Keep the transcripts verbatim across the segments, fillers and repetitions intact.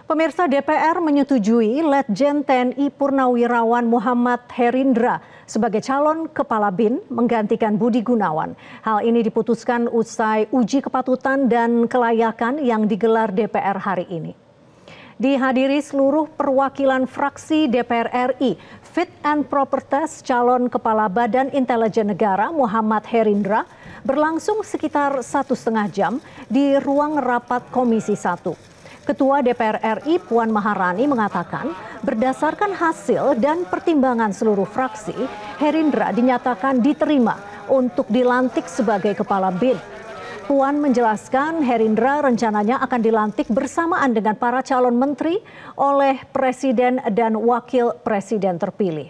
Pemirsa, D P R menyetujui Letjen T N I Purnawirawan Muhammad Herindra sebagai calon Kepala B I N menggantikan Budi Gunawan. Hal ini diputuskan usai uji kepatutan dan kelayakan yang digelar D P R hari ini. Dihadiri seluruh perwakilan fraksi D P R R I, Fit and Proper Test calon Kepala Badan Intelijen Negara Muhammad Herindra berlangsung sekitar satu setengah jam di ruang rapat Komisi satu. Ketua D P R R I Puan Maharani mengatakan berdasarkan hasil dan pertimbangan seluruh fraksi, Herindra dinyatakan diterima untuk dilantik sebagai Kepala B I N. Puan menjelaskan Herindra rencananya akan dilantik bersamaan dengan para calon menteri oleh Presiden dan Wakil Presiden terpilih.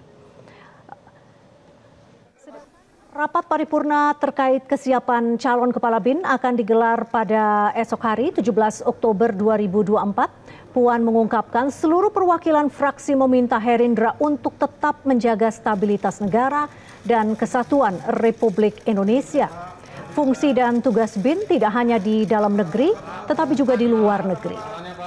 Rapat paripurna terkait kesiapan calon Kepala B I N akan digelar pada esok hari tujuh belas Oktober dua ribu dua puluh empat. Puan mengungkapkan seluruh perwakilan fraksi meminta Herindra untuk tetap menjaga stabilitas negara dan kesatuan Republik Indonesia. Fungsi dan tugas B I N tidak hanya di dalam negeri, tetapi juga di luar negeri.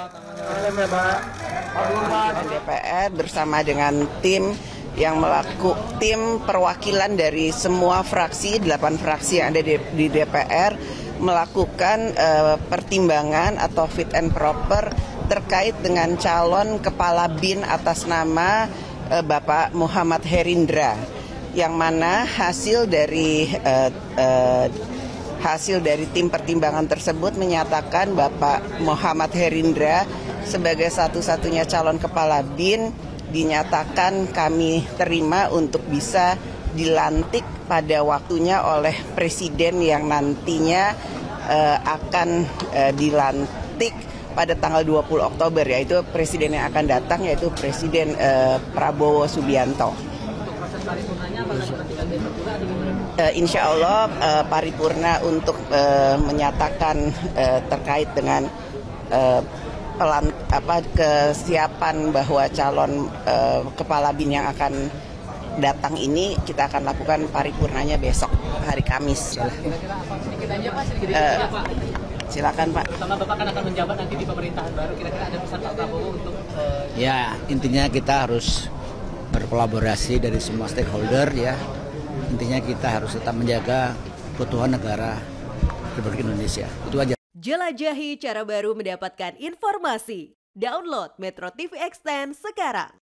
D P R bersama dengan tim yang melakukan tim perwakilan dari semua fraksi, delapan fraksi yang ada di, di D P R melakukan uh, pertimbangan atau fit and proper terkait dengan calon Kepala B I N atas nama uh, Bapak Muhammad Herindra, yang mana hasil dari uh, uh, hasil dari tim pertimbangan tersebut menyatakan Bapak Muhammad Herindra sebagai satu-satunya calon Kepala B I N dinyatakan kami terima untuk bisa dilantik pada waktunya oleh Presiden yang nantinya uh, akan uh, dilantik pada tanggal dua puluh Oktober, yaitu Presiden yang akan datang, yaitu Presiden uh, Prabowo Subianto. Uh, insya Allah uh, paripurna untuk uh, menyatakan uh, terkait dengan uh, pelan, apa, kesiapan bahwa calon uh, Kepala B I N yang akan datang ini kita akan lakukan paripurnanya besok hari Kamis. Uh, silakan Pak. Sama Bapak kan akan menjabat nanti di pemerintahan baru. Kira-kira ada pesan Pak Prabowo untuk uh... ya intinya kita harus berkolaborasi dari semua stakeholder ya. Intinya kita harus tetap menjaga keutuhan negara Republik Indonesia. Itu aja. Jelajahi cara baru mendapatkan informasi. Download Metro T V Extend sekarang.